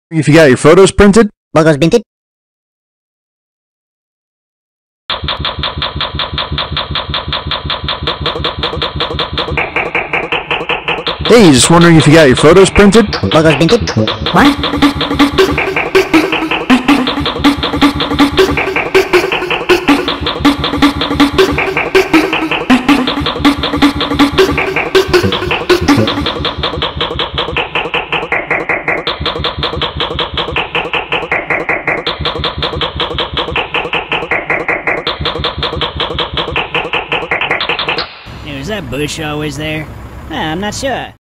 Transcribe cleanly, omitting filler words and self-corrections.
If you got your photos printed? Logos printed? Hey, just wondering if you got your photos printed? Logos printed? What? Is that bush always there? I'm not sure.